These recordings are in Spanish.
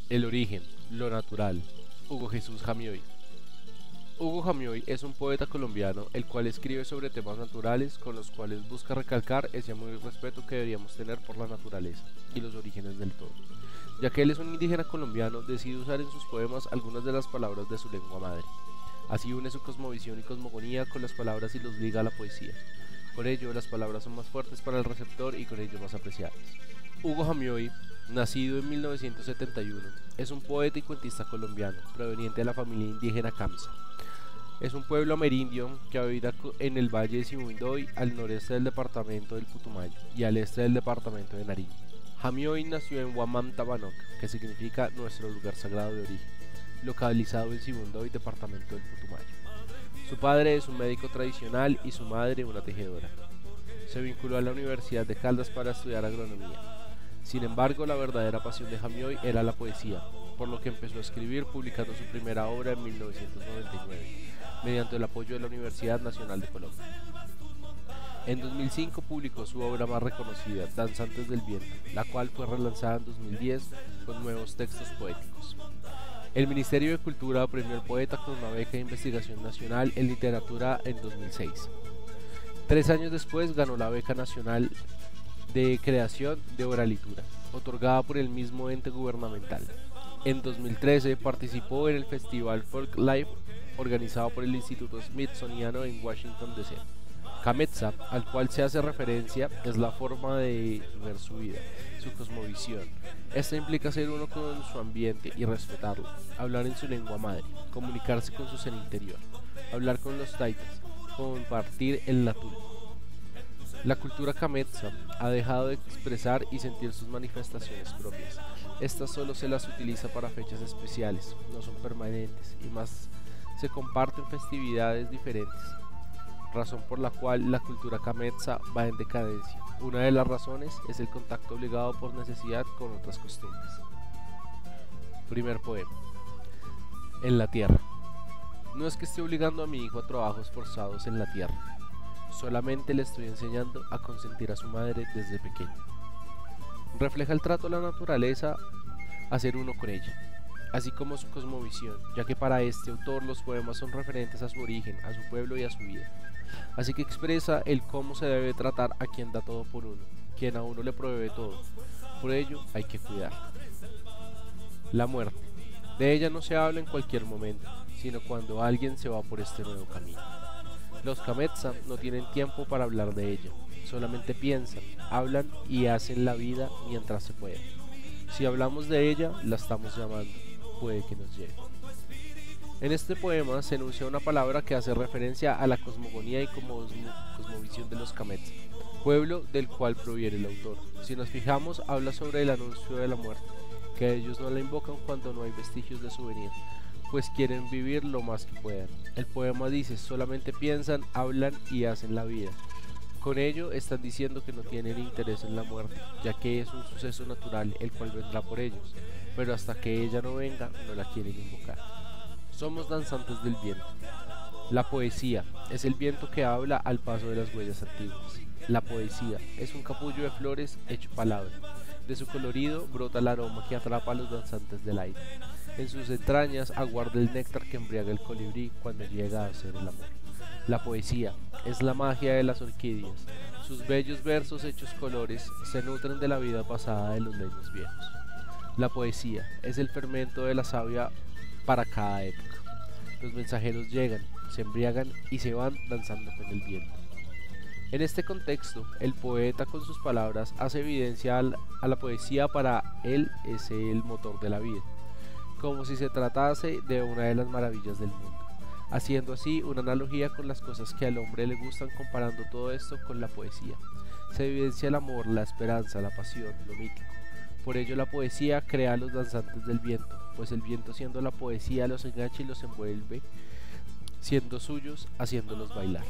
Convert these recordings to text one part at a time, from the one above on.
El origen, lo natural. Hugo Jesús Jamioy. Hugo Jamioy es un poeta colombiano el cual escribe sobre temas naturales con los cuales busca recalcar ese amor y respeto que deberíamos tener por la naturaleza y los orígenes del todo. Ya que él es un indígena colombiano, decide usar en sus poemas algunas de las palabras de su lengua madre. Así une su cosmovisión y cosmogonía con las palabras y los liga a la poesía. Por ello, las palabras son más fuertes para el receptor y con ello más apreciadas. Hugo Jamioy, nacido en 1971, es un poeta y cuentista colombiano, proveniente de la familia indígena Kamsa. Es un pueblo amerindio que habita en el valle de Sibundoy, al noreste del departamento del Putumayo y al este del departamento de Nariño. Jamioy nació en Huamam Tabanok, que significa nuestro lugar sagrado de origen, localizado en Sibundoy, departamento del Putumayo. Su padre es un médico tradicional y su madre una tejedora. Se vinculó a la Universidad de Caldas para estudiar agronomía. Sin embargo, la verdadera pasión de Jamioy era la poesía, por lo que empezó a escribir publicando su primera obra en 1999, mediante el apoyo de la Universidad Nacional de Colombia. En 2005 publicó su obra más reconocida, Danzantes del Viento, la cual fue relanzada en 2010 con nuevos textos poéticos. El Ministerio de Cultura premió al poeta con una beca de investigación nacional en literatura en 2006. 3 años después ganó la beca nacional de creación de oralitura, otorgada por el mismo ente gubernamental. En 2013 participó en el Festival Folk Life organizado por el Instituto Smithsoniano en Washington, D.C. Cametza, al cual se hace referencia, es la forma de ver su vida, su cosmovisión. Esta implica ser uno con su ambiente y respetarlo, hablar en su lengua madre, comunicarse con su ser interior, hablar con los taitas, compartir el latul. La cultura Cametza ha dejado de expresar y sentir sus manifestaciones propias. Estas solo se las utiliza para fechas especiales, no son permanentes y más se comparten festividades diferentes, razón por la cual la cultura Cametza va en decadencia. Una de las razones es el contacto obligado por necesidad con otras costumbres. Primer poema. En la tierra. No es que esté obligando a mi hijo a trabajos forzados en la tierra, solamente le estoy enseñando a consentir a su madre desde pequeño. Refleja el trato a la naturaleza, a ser uno con ella, así como su cosmovisión, ya que para este autor los poemas son referentes a su origen, a su pueblo y a su vida. Así que expresa el cómo se debe tratar a quien da todo por uno, quien a uno le provee todo. Por ello hay que cuidar. La muerte. De ella no se habla en cualquier momento, sino cuando alguien se va por este nuevo camino. Los Cametza no tienen tiempo para hablar de ella, solamente piensan, hablan y hacen la vida mientras se puede. Si hablamos de ella, la estamos llamando, puede que nos llegue. En este poema se enuncia una palabra que hace referencia a la cosmogonía y cosmovisión de los Cametza, pueblo del cual proviene el autor. Si nos fijamos, habla sobre el anuncio de la muerte, que ellos no la invocan cuando no hay vestigios de su venida, pues quieren vivir lo más que puedan. El poema dice, solamente piensan, hablan y hacen la vida. Con ello están diciendo que no tienen interés en la muerte, ya que es un suceso natural el cual vendrá por ellos, pero hasta que ella no venga, no la quieren invocar. Somos danzantes del viento. La poesía es el viento que habla al paso de las huellas antiguas. La poesía es un capullo de flores hecho palabra. De su colorido brota el aroma que atrapa a los danzantes del aire. En sus entrañas aguarda el néctar que embriaga el colibrí cuando llega a hacer el amor. La poesía es la magia de las orquídeas. Sus bellos versos hechos colores se nutren de la vida pasada de los leños viejos. La poesía es el fermento de la savia para cada época. Los mensajeros llegan, se embriagan y se van danzando con el viento. En este contexto, el poeta con sus palabras hace evidencia a la poesía. Para él es el motor de la vida, como si se tratase de una de las maravillas del mundo, haciendo así una analogía con las cosas que al hombre le gustan, comparando todo esto con la poesía. Se evidencia el amor, la esperanza, la pasión, lo mítico. Por ello la poesía crea a los danzantes del viento, pues el viento siendo la poesía los engancha y los envuelve, siendo suyos, haciéndolos bailar.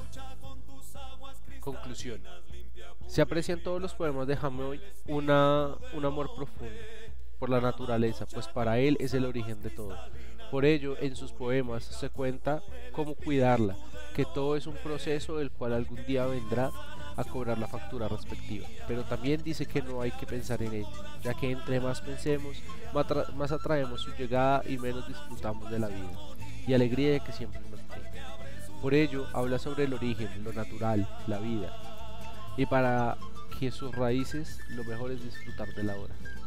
Conclusión. Se aprecia en todos los poemas de Jamioy un amor profundo por la naturaleza, pues para él es el origen de todo. Por ello, en sus poemas se cuenta cómo cuidarla, que todo es un proceso del cual algún día vendrá a cobrar la factura respectiva, pero también dice que no hay que pensar en ello, ya que entre más pensemos, más atraemos su llegada y menos disfrutamos de la vida y alegría que siempre nos brinda. Por ello, habla sobre el origen, lo natural, la vida, y para que sus raíces, lo mejor es disfrutar de la hora.